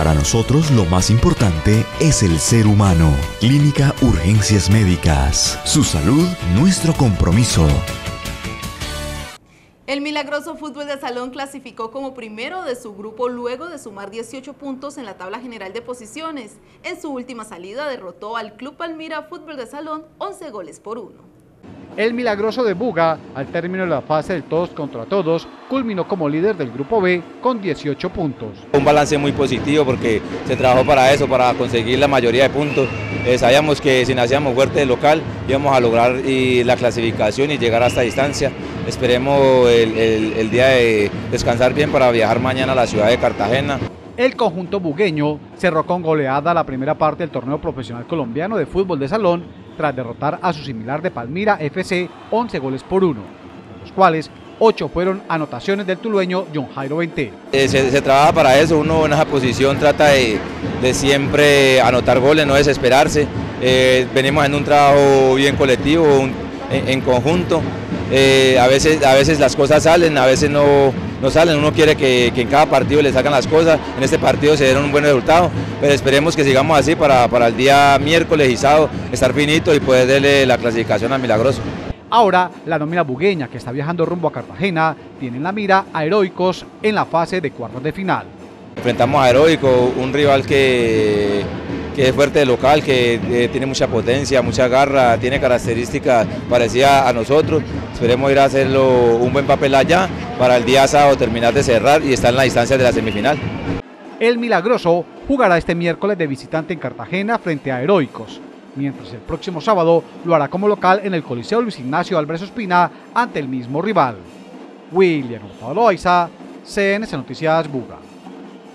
Para nosotros lo más importante es el ser humano. Clínica Urgencias Médicas. Su salud, nuestro compromiso. El Milagroso Fútbol de Salón clasificó como primero de su grupo luego de sumar 18 puntos en la tabla general de posiciones. En su última salida derrotó al Club Palmira Fútbol de Salón 11 goles por 1. El Milagroso de Buga, al término de la fase del todos contra todos, culminó como líder del grupo B con 18 puntos. Un balance muy positivo porque se trabajó para eso, para conseguir la mayoría de puntos. Sabíamos que si nacíamos fuerte de local íbamos a lograr la clasificación y llegar a esta distancia. Esperemos el día de descansar bien para viajar mañana a la ciudad de Cartagena. El conjunto bugueño cerró con goleada la primera parte del torneo profesional colombiano de fútbol de salón tras derrotar a su similar de Palmira FC 11 goles por 1, de los cuales 8 fueron anotaciones del tulueño John Jairo Benté. Se trabaja para eso, uno en esa posición trata de siempre anotar goles, no desesperarse. Venimos en un trabajo bien colectivo, en conjunto. A veces las cosas salen, a veces no salen. Uno quiere que en cada partido le sacan las cosas. En este partido se dieron un buen resultado, pero esperemos que sigamos así para el día miércoles y sábado estar finito y poder darle la clasificación al Milagroso. Ahora, la nómina bugueña, que está viajando rumbo a Cartagena, tiene en la mira a Heroicos en la fase de cuartos de final. Enfrentamos a Heroico, un rival que es fuerte de local, que tiene mucha potencia, mucha garra, tiene características parecidas a nosotros. Esperemos ir a hacerlo un buen papel allá para el día sábado terminar de cerrar y estar en la distancia de la semifinal. El Milagroso jugará este miércoles de visitante en Cartagena frente a Heroicos, mientras el próximo sábado lo hará como local en el Coliseo Luis Ignacio Álvarez Ospina ante el mismo rival. William Hurtado Loaiza, CNC Noticias Buga.